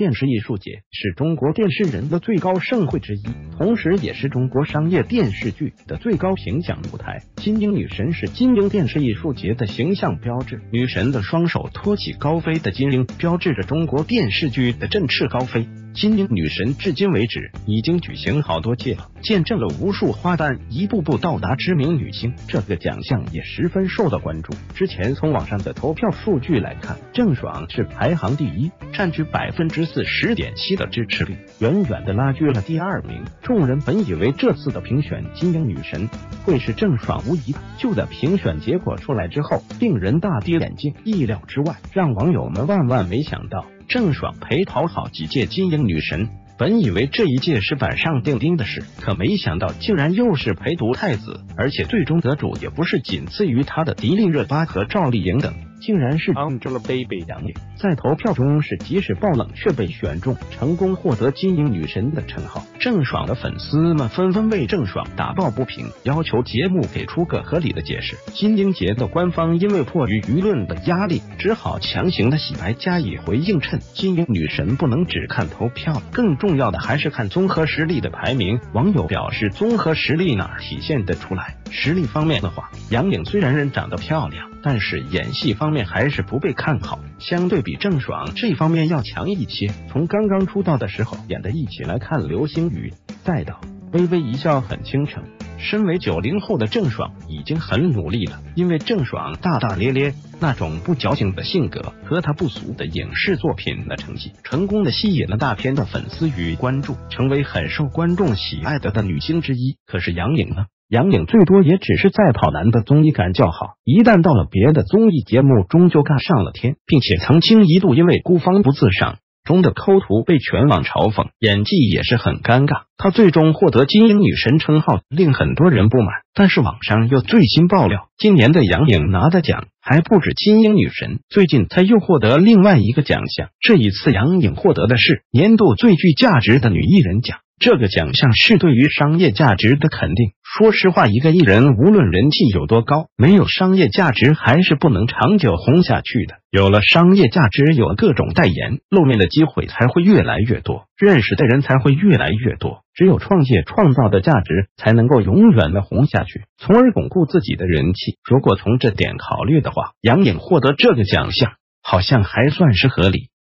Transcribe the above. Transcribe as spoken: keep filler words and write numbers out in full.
电视艺术节是中国电视人的最高盛会之一，同时也是中国商业电视剧的最高形象舞台。金鹰女神是金鹰电视艺术节的形象标志，女神的双手托起高飞的金鹰，标志着中国电视剧的振翅高飞。金鹰女神至今为止已经举行好多届了，见证了无数花旦一步步到达知名女星。这个奖项也十分受到关注。之前从网上的投票数据来看，郑爽是排行第一，占据百分之四十点七的支持率，远远的拉锯了第二名。众人本以为这次的评选金鹰女神会是郑爽无疑的，就在评选结果出来之后，令人大跌眼镜。意料之外，让网友们万万没想到，郑爽陪讨好几届金鹰女神，本以为这一届是板上钉钉的事，可没想到竟然又是陪读太子，而且最终得主也不是仅次于她的迪丽热巴和赵丽颖等，竟然是 Angelababy 杨颖。在投票中是即使爆冷却被选中，成功获得金鹰女神的称号。郑爽的粉丝们纷纷为郑爽打抱不平，要求节目给出个合理的解释。金鹰节的官方因为迫于舆论的压力，只好强行的洗白加以回应，称金鹰女神不能只看投票，更重要的还是看综合实力的排名。网友表示，综合实力哪体现得出来？实力方面的话，杨颖虽然人长得漂亮，但是演戏方面还是不被看好，相对比郑爽这方面要强一些。从刚刚出道的时候演的一起来看流星雨，再到微微一笑很倾城。身为九零后的郑爽已经很努力了，因为郑爽大大咧咧那种不矫情的性格和她不俗的影视作品的成绩，成功的吸引了大片的粉丝与关注，成为很受观众喜爱的的女星之一。可是杨颖呢？杨颖最多也只是在跑男的综艺感较好，一旦到了别的综艺节目中就干上了天，并且曾经一度因为孤芳不自赏中的抠图被全网嘲讽，演技也是很尴尬。她最终获得金鹰女神称号，令很多人不满。但是网上又最新爆料，今年的杨颖拿的奖还不止金鹰女神，最近她又获得另外一个奖项。这一次杨颖获得的是年度最具价值的女艺人奖。这个奖项是对于商业价值的肯定。说实话，一个艺人无论人气有多高，没有商业价值还是不能长久红下去的。有了商业价值，有了各种代言，露面的机会才会越来越多，认识的人才会越来越多。只有创业创造的价值，才能够永远的红下去，从而巩固自己的人气。如果从这点考虑的话，杨颖获得这个奖项好像还算是合理。